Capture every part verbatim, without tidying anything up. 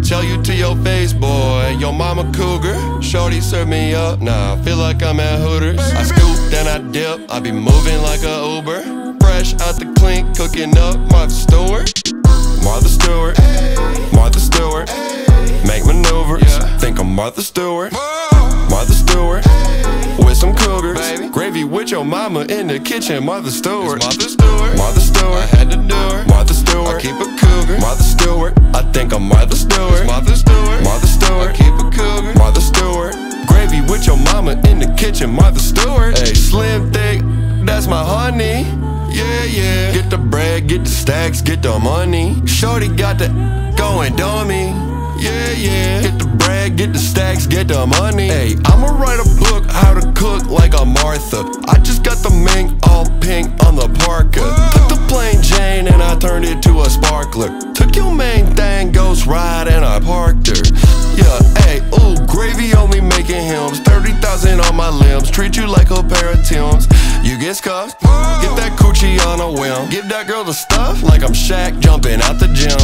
tell you to your face, boy, your mama cougar. Shorty serve me up, nah, I feel like I'm at Hooters. I scoop, then I dip, I be moving like a Uber. Fresh out the clink, cooking up Martha Stewart. Martha Stewart, Martha Stewart, make maneuvers, think I'm Martha Stewart. Martha Stewart, with some cougars, gravy with your mama in the kitchen. Martha Stewart, Martha Stewart, Martha Stewart, I had to do her. Martha Stewart, I keep a cougar. Martha Stewart, I think I'm Martha Stewart. Martha Stewart, Martha Stewart, I keep a cougar. Martha Stewart, gravy with your mama in the kitchen. Martha Stewart, hey, slim thick, that's my honey. Yeah, yeah, get the bread, get the stacks, get the money. Shorty got the going dummy. Yeah, yeah, get the bread, get the stacks, get the money. Hey, I'ma write a book how to cook like a Martha. I just got the mink all pink on the Parker. Took the plain Jane and I turned it to a sparkler. Took your main thing, ghost ride, and I parked her. Yeah, hey, ooh, gravy only making hymns. thirty thousand on my limbs, treat you like a pair of Timbs. You get scuffed, get that coochie on a whim. Give that girl the stuff like I'm Shaq jumping out the gym.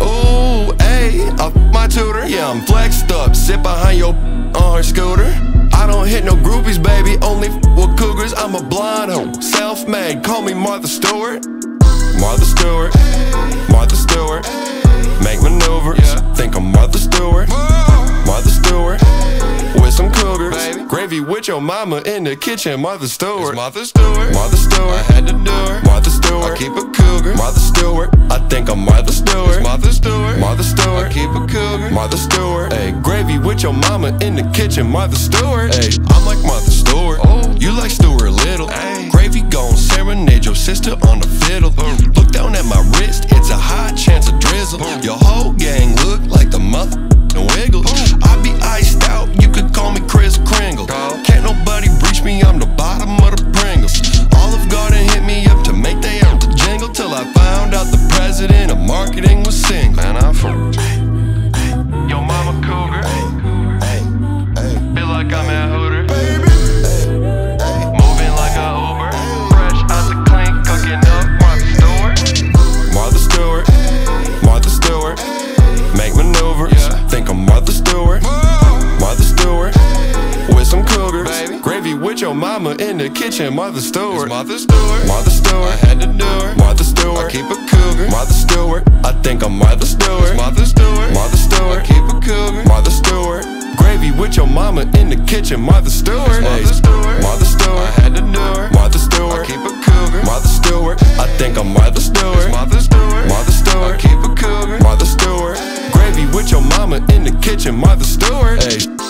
Ooh, hey, I f my tutor. Yeah, I'm flexed up, sit behind your on her scooter. I don't hit no groupies, baby, only f with cougars. I'm a blonde hoe, self-made, call me Martha Stewart. Martha Stewart, Martha Stewart, make maneuvers, think I'm Martha Stewart. Martha Stewart, with some cougars, gravy with your mama in the kitchen. Martha Stewart, Martha Stewart, Martha Stewart, I had to do her. Martha Stewart, I keep a cougar. Martha Stewart, I think I'm Martha Stewart. Martha Stewart, Martha Stewart, I keep a cougar. Martha Stewart, hey, gravy with your mama in the kitchen. Martha Stewart, hey, I'm like Martha Stewart. Oh, you like Stewart Little? Ay. Gravy gon' serenade your sister on the fiddle. Mm. Look down at my wrist, it's a high chance of drizzle. Mm. Your whole gang look like the mother Wiggles. I be iced out, you could call me Kris Kringle. Can't nobody reach me, I'm the bottom of the Pringles. Olive Garden hit me up to make they out the jingle. Till I found out the president of marketing was single. Man, I'm from yo mama cougar. Feel like I'm at Hooters. Moving like a Uber. Fresh out the clink, cooking up Martha Stewart. Martha Stewart, Martha Stewart, make maneuvers, think I'm Martha Stewart. Martha Stewart, with some cougars, gravy with your mama in the kitchen. Martha Stewart, Martha Stewart, Martha Stewart, I had to do her. Martha Stewart, I keep a cougar. Martha Stewart, I think I'm Martha Stewart. Martha Stewart, Martha Stewart, I keep a cougar. Martha Stewart, gravy with your mama in the kitchen. Martha Stewart, Martha Stewart, Martha Stewart, I had to do her. Martha Stewart, I keep a cougar. Martha Stewart, I think I'm Martha Stewart. Martha Stewart, Martha Stewart, I keep a cougar. Martha Stewart, gravy with your mama in the kitchen. Martha Stewart, hey.